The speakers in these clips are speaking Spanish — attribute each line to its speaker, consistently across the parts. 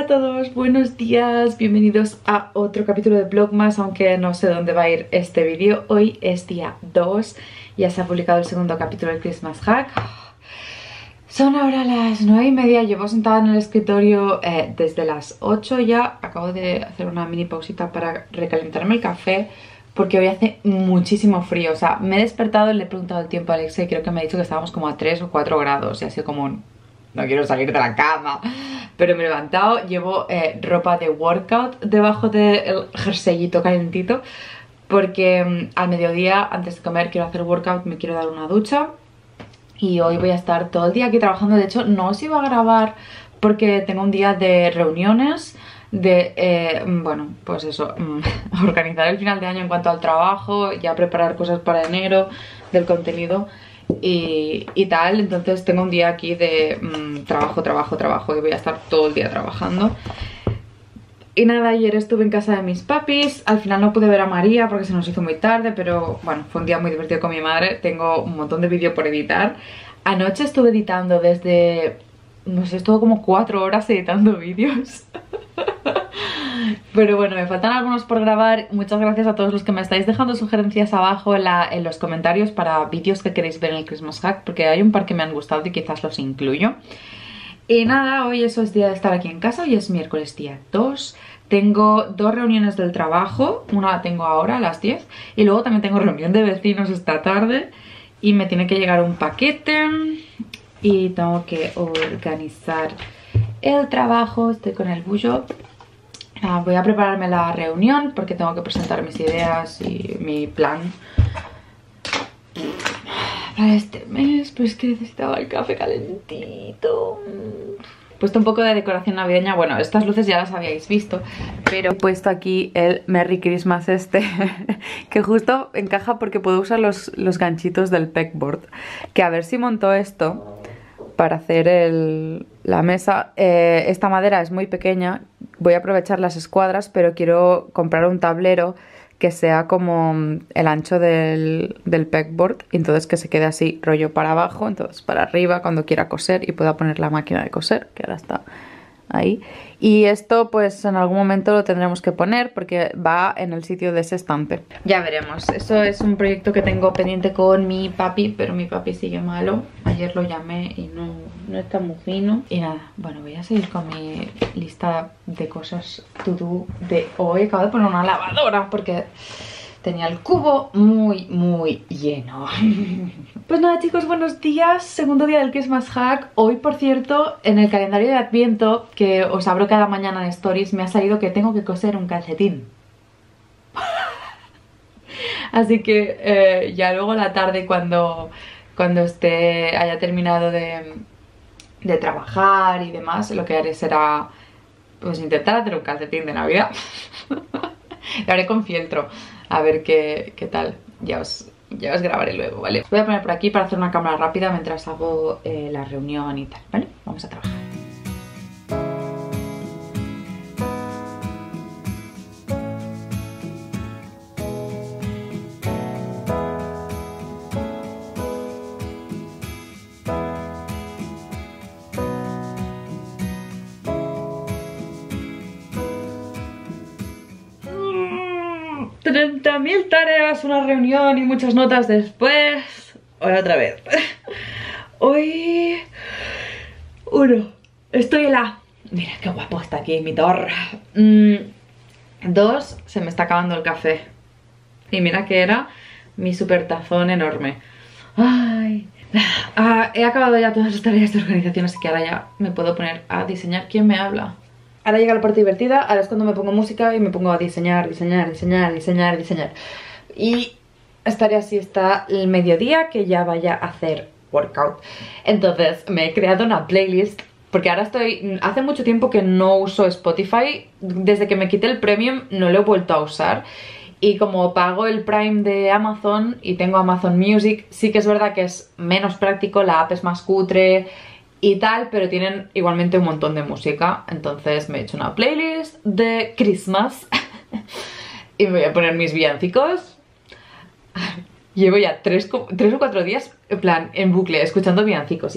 Speaker 1: todos, buenos días, bienvenidos a otro capítulo de Vlogmas, aunque no sé dónde va a ir este vídeo. Hoy es día 2, ya se ha publicado el segundo capítulo del Christmas Hack. Son ahora las 9:30, llevo sentada en el escritorio desde las 8 ya. Acabo de hacer una mini pausita para recalentarme el café porque hoy hace muchísimo frío. O sea, me he despertado y le he preguntado el tiempo a Alexa y creo que me ha dicho que estábamos como a 3 o 4 grados y así como... No quiero salir de la cama, pero me he levantado, llevo ropa de workout debajo del jerseyito calentito porque al mediodía, antes de comer, quiero hacer workout, me quiero dar una ducha y hoy voy a estar todo el día aquí trabajando. De hecho, no os iba a grabar porque tengo un día de reuniones, bueno, pues eso, organizar el final de año en cuanto al trabajo, ya preparar cosas para enero, del contenido y tal. Entonces tengo un día aquí de trabajo y voy a estar todo el día trabajando. Y nada, ayer estuve en casa de mis papis, al final no pude ver a María porque se nos hizo muy tarde, pero bueno, fue un día muy divertido con mi madre. Tengo un montón de vídeo por editar. Anoche estuve editando desde, no sé, estuve como 4 horas editando vídeos. Pero bueno, me faltan algunos por grabar. Muchas gracias a todos los que me estáis dejando sugerencias abajo en los comentarios para vídeos que queréis ver en el Christmas Hack, porque hay un par que me han gustado y quizás los incluyo. Y nada, hoy eso es día de estar aquí en casa. Hoy es miércoles día 2. Tengo 2 reuniones del trabajo. Una la tengo ahora a las 10 y luego también tengo reunión de vecinos esta tarde y me tiene que llegar un paquete y tengo que organizar el trabajo. Estoy con el bullo. Voy a prepararme la reunión porque tengo que presentar mis ideas y mi plan para este mes. Pero es que necesitaba el café calentito. He puesto un poco de decoración navideña. Bueno, estas luces ya las habíais visto, pero he puesto aquí el Merry Christmas que justo encaja porque puedo usar los ganchitos del pegboard. Que a ver si monto esto para hacer la mesa. Esta madera es muy pequeña, voy a aprovechar las escuadras, pero quiero comprar un tablero que sea como el ancho del pegboard, y entonces que se quede así rollo para abajo, entonces para arriba cuando quiera coser y pueda poner la máquina de coser, que ahora está ahí. Y esto pues en algún momento lo tendremos que poner porque va en el sitio de ese estante. Ya veremos, eso es un proyecto que tengo pendiente con mi papi, pero mi papi sigue malo. Ayer lo llamé y no está muy fino. Y nada, bueno, voy a seguir con mi lista de cosas to do de hoy. Acabo de poner una lavadora porque tenía el cubo muy lleno. Pues nada, chicos, buenos días. Segundo día del Christmas Hack. Hoy, por cierto, en el calendario de Adviento que os abro cada mañana en Stories, me ha salido que tengo que coser un calcetín. Así que ya luego a la tarde, cuando haya terminado de trabajar y demás, lo que haré será pues intentar hacer un calcetín de Navidad. Lo haré con fieltro, a ver qué tal. Ya os grabaré luego, ¿vale? Os voy a poner por aquí para hacer una cámara rápida mientras hago la reunión y tal, ¿vale? Vamos a trabajar. ¡30.000 tareas, una reunión y muchas notas después! Hoy otra vez. Hoy... 1. Estoy en la... Mira qué guapo está aquí mi torre. 2. Se me está acabando el café. Y mira que era mi super tazón enorme. Ay... he acabado ya todas las tareas de organización, así que ahora ya me puedo poner a diseñar. ¿Quién me habla? Ahora llega la parte divertida, ahora es cuando me pongo música y me pongo a diseñar. Y estaré así hasta el mediodía, que ya vaya a hacer workout. Entonces me he creado una playlist, porque ahora hace mucho tiempo que no uso Spotify. Desde que me quité el Premium no lo he vuelto a usar. Y como pago el Prime de Amazon y tengo Amazon Music, sí que es verdad que es menos práctico, la app es más cutre y tal, pero tienen igualmente un montón de música. Entonces me he hecho una playlist de Christmas y me voy a poner mis villancicos. Llevo ya tres o 4 días, en plan, en bucle, escuchando villancicos.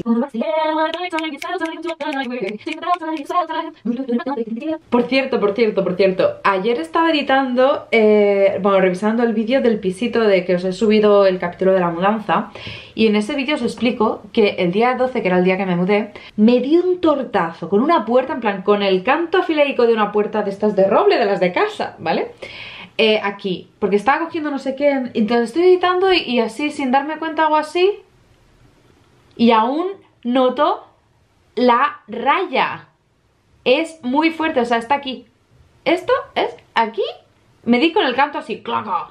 Speaker 1: Por cierto, ayer estaba editando, bueno, revisando el vídeo del pisito de que os he subido el capítulo de la mudanza. Y en ese vídeo os explico que el día 12, que era el día que me mudé, me di un tortazo con una puerta, en plan, con el canto afileico de una puerta de estas de roble, de las de casa, ¿vale? Aquí, porque estaba cogiendo no sé qué, entonces estoy editando y así, sin darme cuenta, hago así y aún noto la raya. Es muy fuerte, o sea, está aquí. Esto es aquí, me di con el canto así, claca.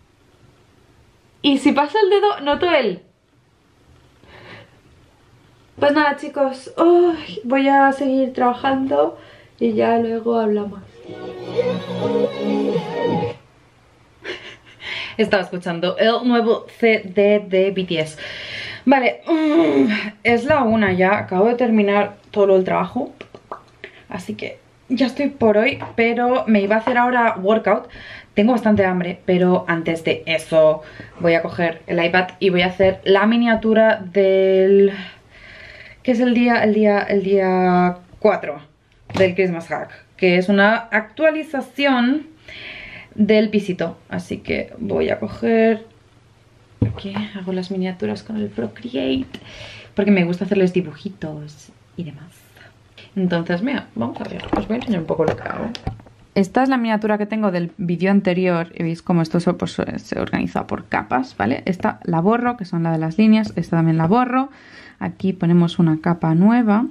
Speaker 1: Y si paso el dedo, noto el... Pues nada, chicos, voy a seguir trabajando y ya luego hablamos. Estaba escuchando el nuevo CD de BTS. Vale, es la 1 ya. Acabo de terminar todo el trabajo, así que ya estoy por hoy. Pero me iba a hacer ahora workout. Tengo bastante hambre, pero antes de eso voy a coger el iPad y voy a hacer la miniatura del... que es el día 4 del Christmas Hack, que es una actualización del pisito. Así que voy a coger... aquí hago las miniaturas con el Procreate, porque me gusta hacerles dibujitos y demás. Entonces, mira, vamos a ver, os voy a enseñar un poco lo que hago. Esta es la miniatura que tengo del vídeo anterior. Y veis cómo esto se organiza por capas, ¿vale? Esta la borro, que son la de las líneas. Esta también la borro. Aquí ponemos una capa nueva.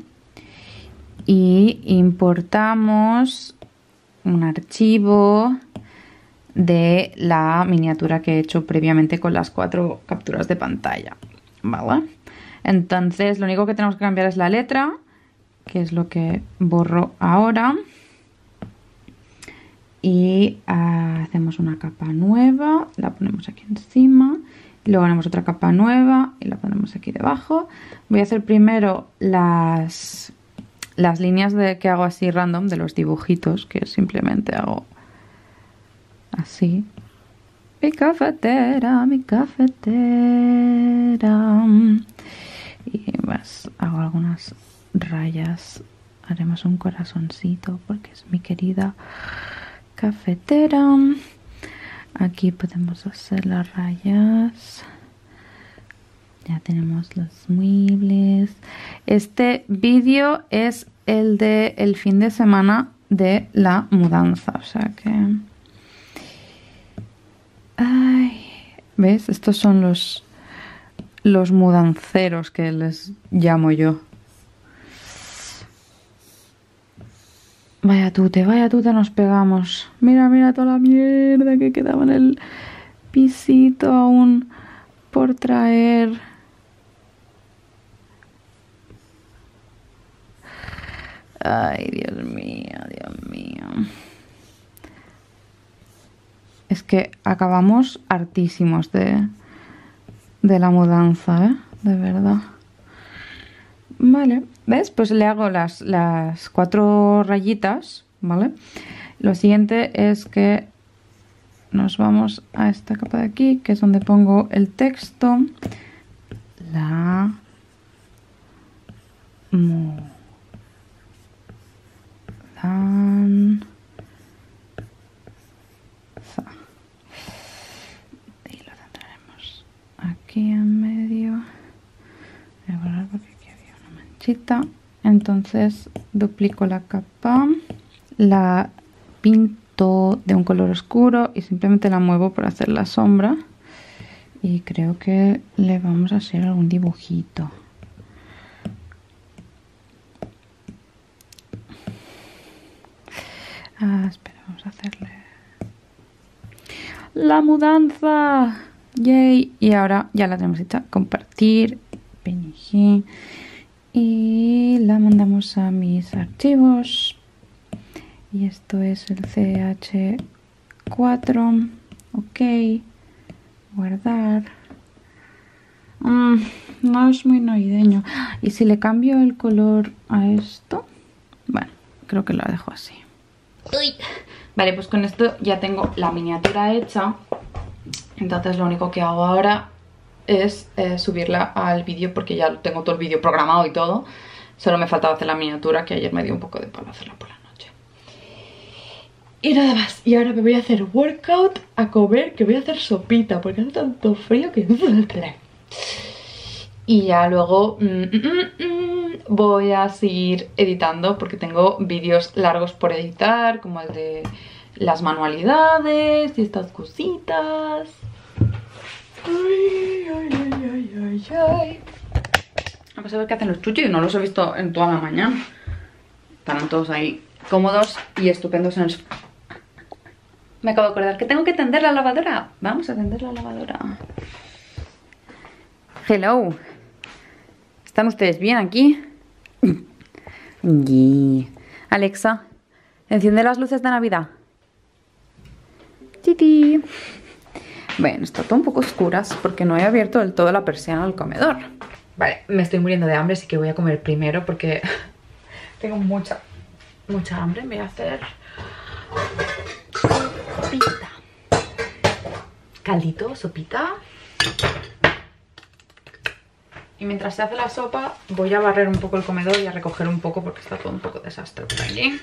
Speaker 1: Y importamos un archivo de la miniatura que he hecho previamente con las 4 capturas de pantalla, ¿vale? Entonces lo único que tenemos que cambiar es la letra, que es lo que borro ahora. Y hacemos una capa nueva, la ponemos aquí encima, y luego ponemos otra capa nueva y la ponemos aquí debajo. Voy a hacer primero las líneas que hago así random, de los dibujitos, que simplemente hago así. Mi cafetera, mi cafetera. Y más, hago algunas rayas. Haremos un corazoncito porque es mi querida cafetera. Aquí podemos hacer las rayas. Ya tenemos los muebles. Este vídeo es el de el fin de semana de la mudanza, o sea que... ay, ¿ves? Estos son los mudanceros que les llamo yo. Vaya tute nos pegamos. Mira, mira toda la mierda que quedaba en el pisito aún por traer. Ay, Dios mío, Dios mío. Es que acabamos hartísimos de la mudanza, ¿eh? De verdad. Vale, ¿ves? Pues le hago las 4 rayitas, ¿vale? Lo siguiente es que nos vamos a esta capa de aquí, que es donde pongo el texto. La mudanza. Y lo centraremos aquí en medio. Voy a borrar porque aquí había una manchita. Entonces duplico la capa, la pinto de un color oscuro y simplemente la muevo para hacer la sombra. Y creo que le vamos a hacer algún dibujito. Espera, vamos a hacerle la mudanza. Yay. Y ahora ya la tenemos hecha. Compartir, PNG, y la mandamos a mis archivos. Y esto es el CH4. Ok, guardar. No es muy navideño. Y si le cambio el color a esto, bueno, creo que lo dejo así. Uy. Vale, pues con esto ya tengo la miniatura hecha. Entonces lo único que hago ahora es subirla al vídeo, porque ya tengo todo el vídeo programado y todo. Solo me faltaba hacer la miniatura, que ayer me dio un poco de palo hacerla por la noche. Y nada más. Y ahora me voy a hacer workout, a comer, que voy a hacer sopita, porque hace tanto frío que... Y ya luego voy a seguir editando, porque tengo vídeos largos por editar, como el de las manualidades y estas cositas. Vamos a ver qué hacen los chuchis. No los he visto en toda la mañana. Están todos ahí cómodos y estupendos en el sofá. Me acabo de acordar que tengo que tender la lavadora. Vamos a tender la lavadora. Hello. ¿Están ustedes bien aquí? Alexa, enciende las luces de Navidad. Titi. Bueno, está todo un poco oscuras porque no he abierto del todo la persiana del comedor. Vale, me estoy muriendo de hambre, así que voy a comer primero porque tengo mucha hambre. Me voy a hacer sopita. Caldito, sopita. Y mientras se hace la sopa, voy a barrer un poco el comedor y a recoger un poco porque está todo un poco desastre por allí.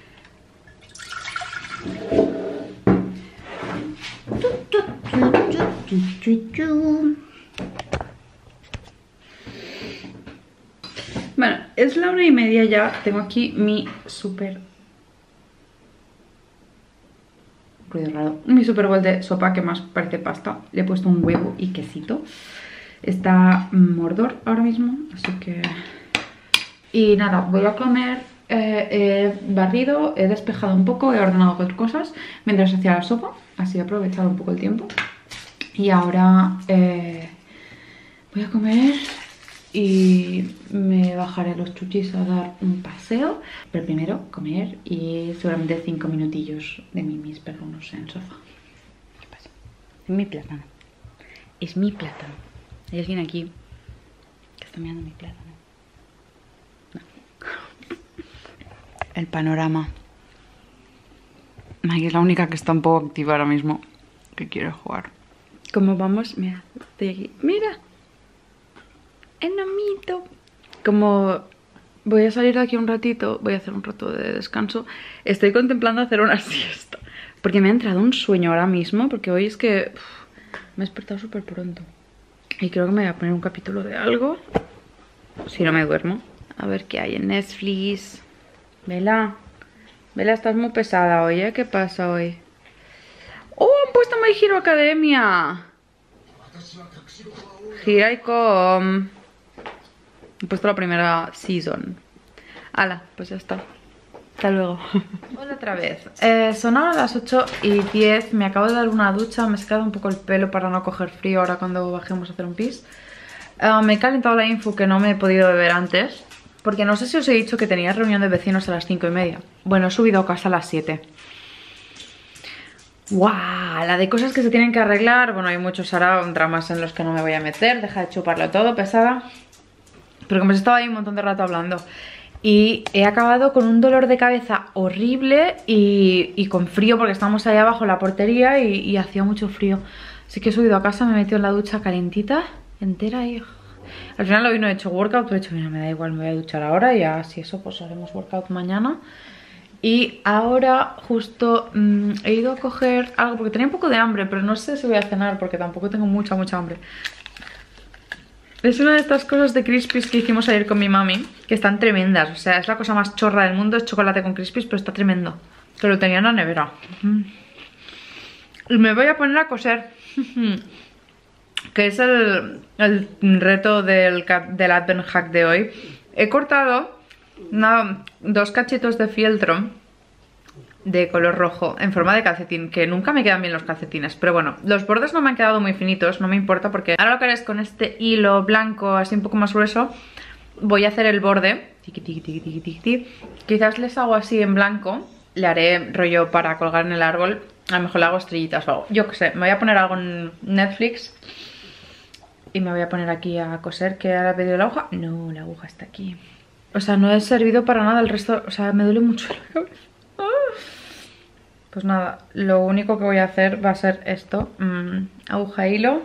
Speaker 1: Bueno, es la 1:30 ya. Tengo aquí mi súper... ruido raro. Mi súper bol de sopa que más parece pasta. Le he puesto un huevo y quesito. Está Mordor ahora mismo, así que... Y nada, voy a comer. He barrido, he despejado un poco, he ordenado cuatro cosas mientras hacía la sopa. Así he aprovechado un poco el tiempo. Y ahora voy a comer y me bajaré los chuchis a dar un paseo. Pero primero comer y seguramente 5 minutillos de mimis perrunos en el sofá. ¿Qué pasa? Es mi plátano. Es mi plátano. Hay alguien aquí que está mirando mi plátano. No. El panorama. Maggie es la única que está un poco activa ahora mismo, que quiere jugar. ¿Cómo vamos? Mira, estoy aquí. ¡Mira! ¡Enomito! Como voy a salir de aquí un ratito, voy a hacer un rato de descanso, estoy contemplando hacer una siesta. Porque me ha entrado un sueño ahora mismo, porque hoy es que me he despertado súper pronto. Y creo que me voy a poner un capítulo de algo, si no me duermo. A ver qué hay en Netflix. Vela, Vela, estás muy pesada hoy, ¿eh? ¿Qué pasa hoy? ¡Oh, han puesto My Hero Academia! Here I come. He puesto la primera season. Hala, pues ya está. Hasta luego. Hola otra vez. Son ahora las 8:10. Me acabo de dar una ducha. Me he secado un poco el pelo para no coger frío ahora cuando bajemos a hacer un pis. Me he calentado la info que no me he podido beber antes, porque no sé si os he dicho que tenía reunión de vecinos a las 5:30. Bueno, he subido a casa a las 7. ¡Guau! La de cosas que se tienen que arreglar. Bueno, hay muchos ahora dramas en los que no me voy a meter. Deja de chuparlo todo, pesada. Pero como he estado ahí un montón de rato hablando. Y he acabado con un dolor de cabeza horrible y con frío, porque estamos ahí abajo en la portería y hacía mucho frío. Así que he subido a casa, me he metido en la ducha calentita, entera y... Al final hoy no he hecho workout, pero he dicho, mira, me da igual, me voy a duchar ahora y ya, si eso, pues haremos workout mañana. Y ahora justo he ido a coger algo, porque tenía un poco de hambre, pero no sé si voy a cenar, porque tampoco tengo mucha hambre. Es una de estas cosas de Crispies que hicimos ayer con mi mami, que están tremendas. O sea, es la cosa más chorra del mundo, es chocolate con Crispies, pero está tremendo. Que lo tenía en la nevera. Y me voy a poner a coser. Que es el reto del Advent Hack de hoy. He cortado dos cachitos de fieltro de color rojo en forma de calcetín, que nunca me quedan bien los calcetines, pero bueno, los bordes no me han quedado muy finitos, no me importa, porque ahora lo que haré es con este hilo blanco así un poco más grueso, voy a hacer el borde, tiqui, tiqui, tiqui, tiqui, tiqui. Quizás les hago así en blanco, le haré rollo para colgar en el árbol, a lo mejor le hago estrellitas o algo, yo qué sé, me voy a poner algo en Netflix y me voy a poner aquí a coser. ¿Que ahora he pedido la aguja? No, la aguja está aquí. O sea, no he servido para nada el resto, o sea, me duele mucho la cabeza. Pues nada, lo único que voy a hacer va a ser esto. Aguja, hilo.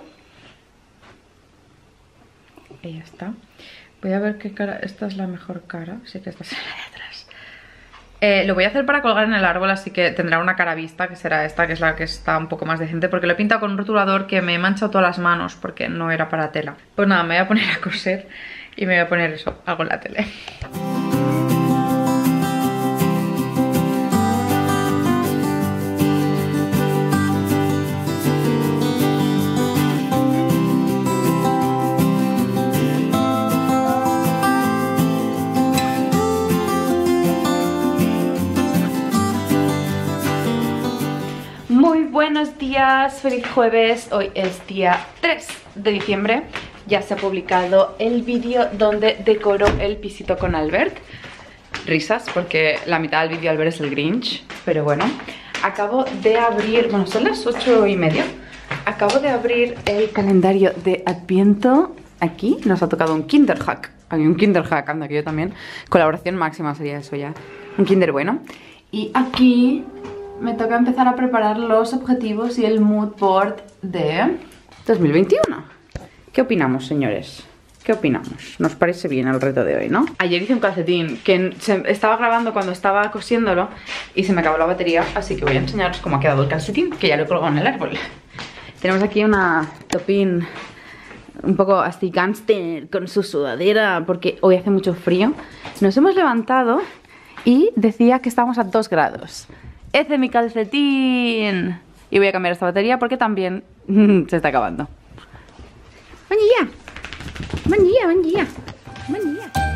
Speaker 1: Y ya está. Voy a ver qué cara... Esta es la mejor cara. Sí que esta es la de atrás. Lo voy a hacer para colgar en el árbol, así que tendrá una cara vista, que será esta, que es la que está un poco más decente, porque lo he pintado con un rotulador que me he manchado todas las manos, porque no era para tela. Pues nada, me voy a poner a coser y me voy a poner eso, algo en la tele. Muy buenos días, feliz jueves, hoy es día 3 de diciembre, ya se ha publicado el vídeo donde decoro el pisito con Albert. Risas porque la mitad del vídeo Albert es el Grinch, pero bueno, acabo de abrir, bueno son las 8:30, acabo de abrir el calendario de Adviento. Aquí nos ha tocado un Kinderhack, hay un Kinderhack, anda que yo también, colaboración máxima sería eso ya, un Kinder bueno. Y aquí me toca empezar a preparar los objetivos y el mood board de 2021. ¿Qué opinamos, señores? ¿Qué opinamos? Nos parece bien el reto de hoy, ¿no? Ayer hice un calcetín que estaba grabando cuando estaba cosiéndolo y se me acabó la batería, así que voy a enseñaros cómo ha quedado el calcetín, que ya lo he colgado en el árbol. Tenemos aquí una topín un poco así gangster con su sudadera porque hoy hace mucho frío. Nos hemos levantado y decía que estábamos a 2 grados. ¡Ese es mi calcetín! Y voy a cambiar esta batería porque también se está acabando. ¡Buen día! ¡Buen día, buen día! ¡Buen día!